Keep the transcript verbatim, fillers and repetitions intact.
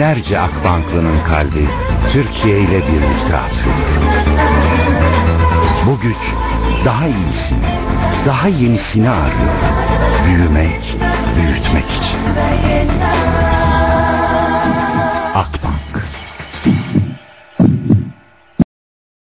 Binlerce Akbanklı'nın kalbi Türkiye ile birlikte atıyor. Bu güç daha iyisini, daha yenisini arıyor. Büyüme.